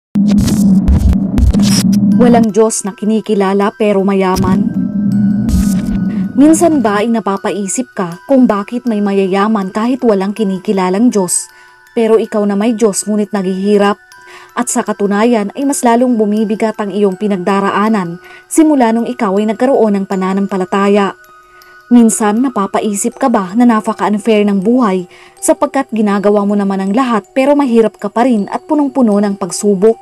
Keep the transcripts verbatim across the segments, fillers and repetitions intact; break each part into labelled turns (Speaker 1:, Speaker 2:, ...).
Speaker 1: Walang Diyos na kinikilala pero mayaman? Minsan ba ay napapaisip ka kung bakit may mayayaman kahit walang kinikilalang Diyos, pero ikaw na may Diyos ngunit naghihirap? At sa katunayan ay mas lalong bumibigat ang iyong pinagdaraanan simula nung ikaw ay nagkaroon ng pananampalataya. Minsan napapaisip ka ba na napaka-unfair ng buhay sapagkat ginagawa mo naman ang lahat pero mahirap ka pa rin at punong-puno ng pagsubok?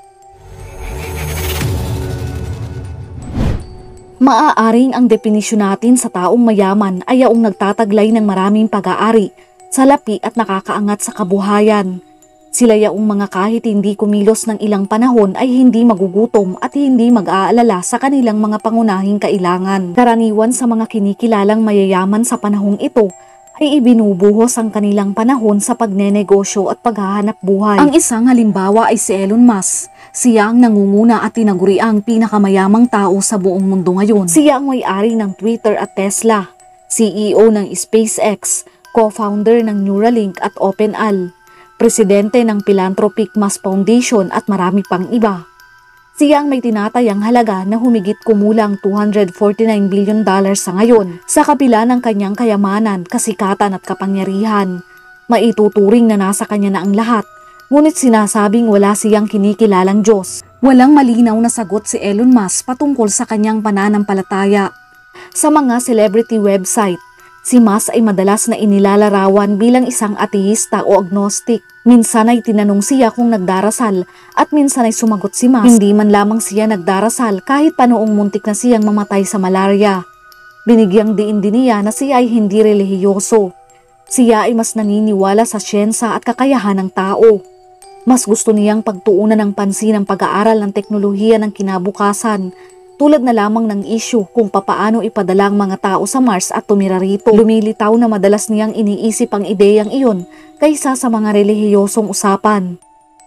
Speaker 1: Maaaring ang definisyon natin sa taong mayaman ay yaong nagtataglay ng maraming pag-aari, salapi at nakakaangat sa kabuhayan. Sila yaong mga kahit hindi kumilos ng ilang panahon ay hindi magugutom at hindi mag-aalala sa kanilang mga pangunahing kailangan. Karaniwan sa mga kinikilalang mayayaman sa panahong ito ay ibinubuhos ang kanilang panahon sa pagnenegosyo at paghahanap buhay. Ang isang halimbawa ay si Elon Musk. Siya ang nangunguna at tinaguriang pinakamayamang tao sa buong mundo ngayon. Siya ang may-ari ng Twitter at Tesla, C E O ng SpaceX, co-founder ng Neuralink at OpenAI, presidente ng Philanthropic Mass Foundation at marami pang iba. Siya ang may tinatayang halaga na humigit kumulang two hundred forty-nine billion dollars sa ngayon. Sa kabila ng kanyang kayamanan, kasikatan at kapangyarihan, maituturing na nasa kanya na ang lahat. Ngunit sinasabing wala siyang kinikilalang Diyos. Walang malinaw na sagot si Elon Musk patungkol sa kanyang pananampalataya. Sa mga celebrity website, si Musk ay madalas na inilalarawan bilang isang ateista o agnostic. Minsan ay tinanong siya kung nagdarasal at minsan ay sumagot si Musk. Hindi man lamang siya nagdarasal kahit pa noong muntik na siyang mamatay sa malaria. Binigyang diin din niya na siya ay hindi relihiyoso. Siya ay mas naniniwala sa siyensya at kakayahan ng tao. Mas gusto niyang pagtuunan ng pansin ang pag-aaral ng teknolohiya ng kinabukasan, tulad na lamang ng issue kung papaano ipadala ang mga tao sa Mars at tumira rito. Lumilitaw na madalas niyang iniisip ang ideyang iyon kaysa sa mga relihiyosong usapan.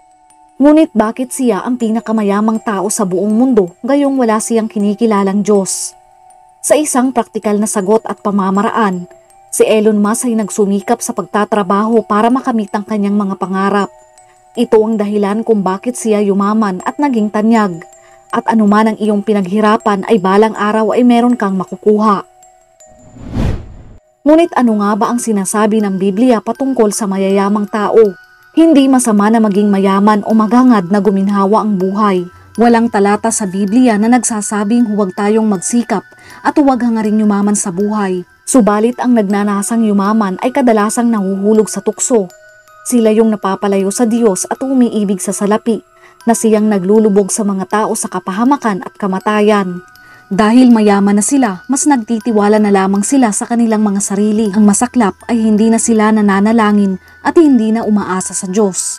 Speaker 1: Ngunit bakit siya ang pinakamayamang tao sa buong mundo gayong wala siyang kinikilalang Diyos? Sa isang praktikal na sagot at pamamaraan, si Elon Musk ay nagsumikap sa pagtatrabaho para makamit ang kanyang mga pangarap. Ito ang dahilan kung bakit siya yumaman at naging tanyag. At anuman ang iyong pinaghirapan ay balang araw ay meron kang makukuha. Ngunit ano nga ba ang sinasabi ng Biblia patungkol sa mayayamang tao? Hindi masama na maging mayaman o magangad na guminhawa ang buhay. Walang talata sa Biblia na nagsasabing huwag tayong magsikap at huwag hangaring yumaman sa buhay. Subalit ang nagnanasang yumaman ay kadalasang nahuhulog sa tukso. Sila yung napapalayo sa Diyos at umiibig sa salapi, na siyang naglulubog sa mga tao sa kapahamakan at kamatayan. Dahil mayaman na sila, mas nagtitiwala na lamang sila sa kanilang mga sarili. Ang masaklap ay hindi na sila nananalangin at hindi na umaasa sa Diyos.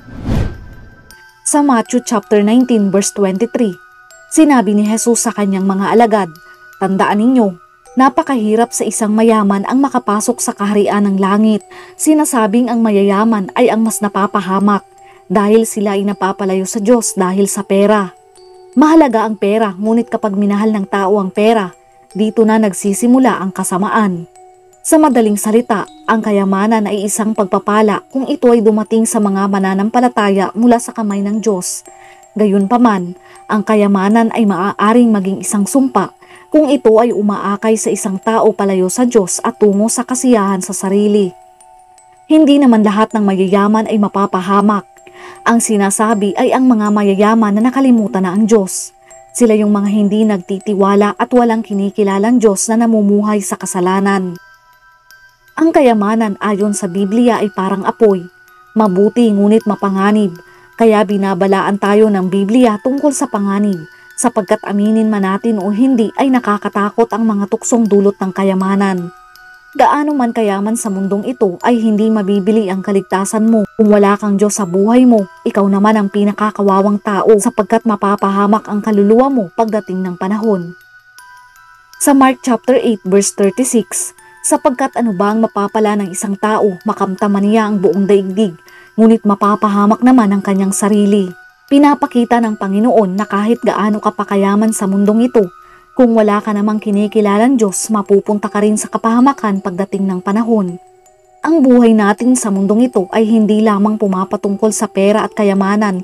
Speaker 1: Sa Matthew chapter nineteen verse twenty-three, sinabi ni Jesus sa kanyang mga alagad, "Tandaan ninyo, napakahirap sa isang mayaman ang makapasok sa kaharian ng langit." Sinasabing ang mayayaman ay ang mas napapahamak dahil sila ay napapalayo sa Diyos dahil sa pera. Mahalaga ang pera, ngunit kapag minahal ng tao ang pera, dito na nagsisimula ang kasamaan. Sa madaling salita, ang kayamanan ay isang pagpapala kung ito ay dumating sa mga mananampalataya mula sa kamay ng Diyos. Gayunpaman, ang kayamanan ay maaaring maging isang sumpa kung ito ay umaakay sa isang tao palayo sa Diyos at tungo sa kasiyahan sa sarili. Hindi naman lahat ng mayayaman ay mapapahamak. Ang sinasabi ay ang mga mayayaman na nakalimutan na ang Diyos. Sila yung mga hindi nagtitiwala at walang kinikilalang Diyos na namumuhay sa kasalanan. Ang kayamanan ayon sa Biblia ay parang apoy, mabuti ngunit mapanganib. Kaya binabalaan tayo ng Biblia tungkol sa panganib, sapagkat aminin man natin o hindi ay nakakatakot ang mga tuksong dulot ng kayamanan. Gaano man kayaman sa mundong ito ay hindi mabibili ang kaligtasan mo. Kung wala kang Diyos sa buhay mo, ikaw naman ang pinakakawawang tao sapagkat mapapahamak ang kaluluwa mo pagdating ng panahon. Sa Mark chapter eight verse thirty-six, sapagkat ano ba ang mapapala ng isang tao, makamtaman niya ang buong daigdig, ngunit mapapahamak naman ang kanyang sarili. Pinapakita ng Panginoon na kahit gaano ka pakayaman sa mundong ito, kung wala ka namang kinikilalang Diyos, mapupunta ka rin sa kapahamakan pagdating ng panahon. Ang buhay natin sa mundong ito ay hindi lamang pumapatungkol sa pera at kayamanan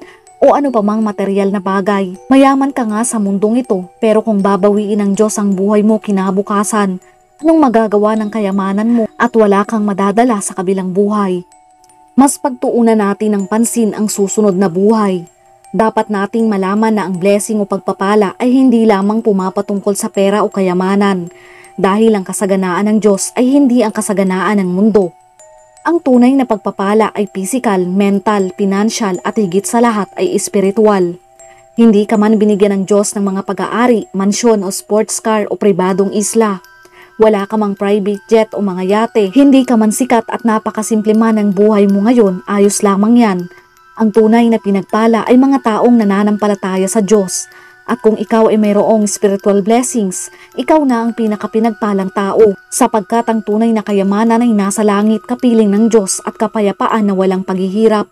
Speaker 1: o ano pa mang material na bagay. Mayaman ka nga sa mundong ito, pero kung babawiin ng Diyos ang buhay mo kinabukasan, anong magagawa ng kayamanan mo at wala kang madadala sa kabilang buhay? Mas pagtuunan natin ng pansin ang susunod na buhay. Dapat nating malaman na ang blessing o pagpapala ay hindi lamang pumapatungkol sa pera o kayamanan, dahil ang kasaganaan ng Diyos ay hindi ang kasaganaan ng mundo. Ang tunay na pagpapala ay physical, mental, financial at higit sa lahat ay espiritual. Hindi ka man binigyan ng Diyos ng mga pag-aari, mansyon o sports car o pribadong isla. Wala ka mang private jet o mga yate, hindi ka man sikat at napakasimple man ang buhay mo ngayon, ayos lamang yan. Ang tunay na pinagpala ay mga taong nananampalataya sa Diyos. At kung ikaw ay mayroong spiritual blessings, ikaw na ang pinakapinagpalang tao, sapagkat ang tunay na kayamanan ay nasa langit, kapiling ng Diyos at kapayapaan na walang paghihirap.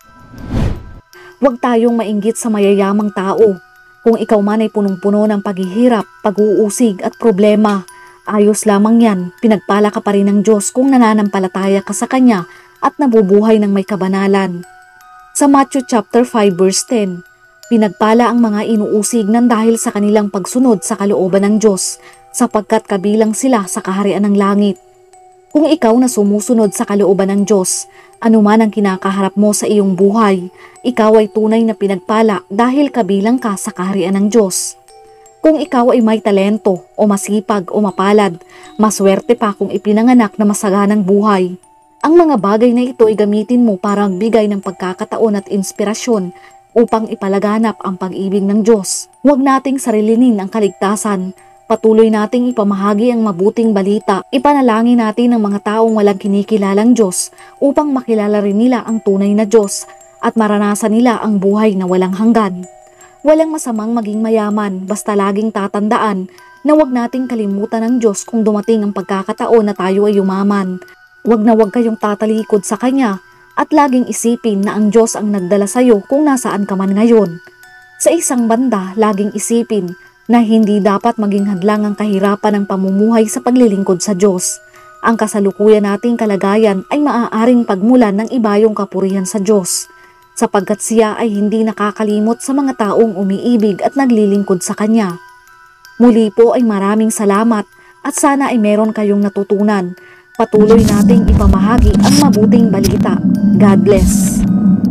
Speaker 1: Huwag tayong mainggit sa mayayamang tao. Kung ikaw man ay punong-puno ng paghihirap, pag-uusig at problema, ayos lamang yan, pinagpala ka pa rin ng Diyos kung nananampalataya ka sa Kanya at nabubuhay ng may kabanalan. Sa Matthew chapter five verse ten, pinagpala ang mga inuusig ng dahil sa kanilang pagsunod sa kalooban ng Diyos, sapagkat kabilang sila sa kaharian ng langit. Kung ikaw na sumusunod sa kalooban ng Diyos, anuman ang kinakaharap mo sa iyong buhay, ikaw ay tunay na pinagpala dahil kabilang ka sa kaharian ng Diyos. Kung ikaw ay may talento o masipag o mapalad, maswerte pa kung ipinanganak na masaganang buhay. Ang mga bagay na ito ay gamitin mo para magbigay ng pagkakataon at inspirasyon upang ipalaganap ang pag-ibig ng Diyos. Huwag nating sarilinin ang kaligtasan. Patuloy nating ipamahagi ang mabuting balita. Ipanalangin natin ang mga taong walang kinikilalang Diyos upang makilala rin nila ang tunay na Diyos at maranasan nila ang buhay na walang hanggan. Walang masamang maging mayaman, basta laging tatandaan na huwag nating kalimutan ng Diyos kung dumating ang pagkakataon na tayo ay yumaman. Huwag na huwag kayong tatalikod sa Kanya at laging isipin na ang Diyos ang nagdala sa iyo kung nasaan ka man ngayon. Sa isang banda, laging isipin na hindi dapat maging hadlang ang kahirapan ng pamumuhay sa paglilingkod sa Diyos. Ang kasalukuyan nating kalagayan ay maaaring pagmulan ng ibayong kapurihan sa Diyos, sapagkat siya ay hindi nakakalimot sa mga taong umiibig at naglilingkod sa Kanya. Muli po ay maraming salamat at sana ay meron kayong natutunan. Patuloy nating ipamahagi ang mabuting balita. God bless.